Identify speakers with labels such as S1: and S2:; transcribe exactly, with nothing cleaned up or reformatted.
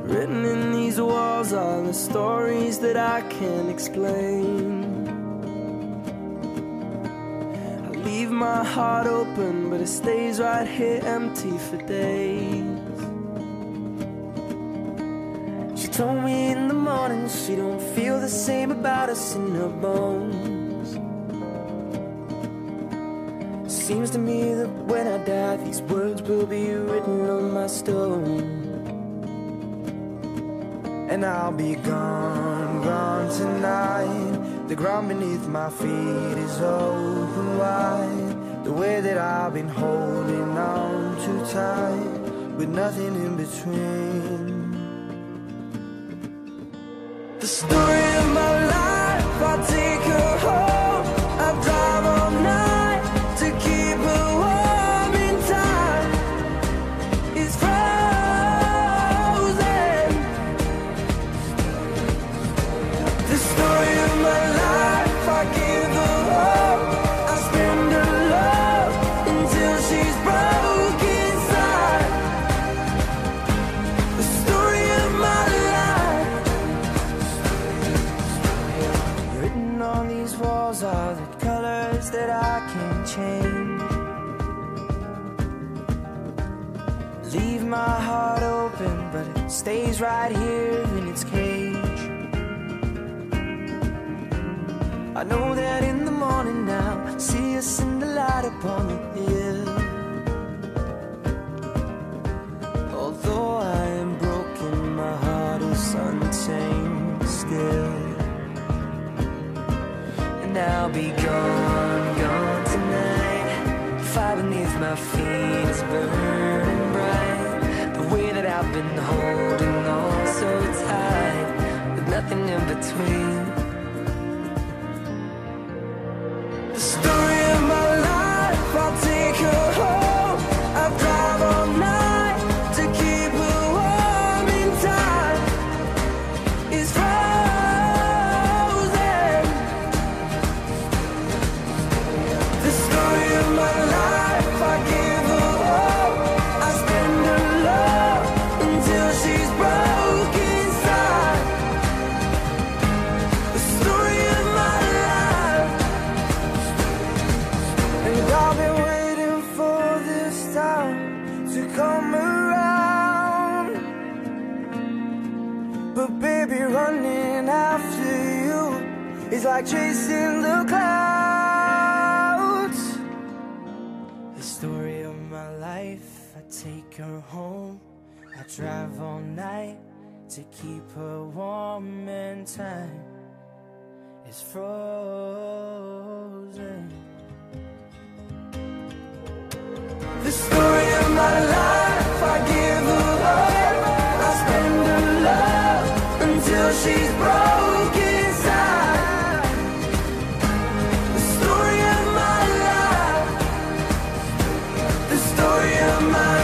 S1: Written in these walls are the stories that I can't explain. I leave my heart open, but it stays right here empty for days. She told me in the morning she don't feel the same about us in her bones. Seems to me that when I die, these words will be written on my stone. And I'll be gone, gone tonight. The ground beneath my feet is open wide. The way that I've been holding on too tight, with nothing in between. The story of my life, I take her home. I drive all night to keep her warm in time. It's frozen. The story of my life, I give her hope. I spend her love until she's broke inside. The story of my life. Written on these walls are the colors that I can't change. Leave my heart open, but it stays right here in its cage. I know that in the morning now, see us in the light upon the hill. Although I am broken, my heart is untamed still. And I'll be gone, gone tonight. Fire beneath my feet is burning bright. The way that I've been holding on so tight, with nothing in between. The story of my life, I'll take her home. I drive all night to keep her warm in time. It's frozen. The story of my life, I give her hope. I spend her love until she's broke inside. The story of my life. And I've been waiting for this time to come around. But baby, running after you is like chasing the clouds. The story of my life, I take her home. I drive all night to keep her warm, and time is frozen. The story of my life, I give her hope. I spend her love until she's broke inside. The story of my life. The story of my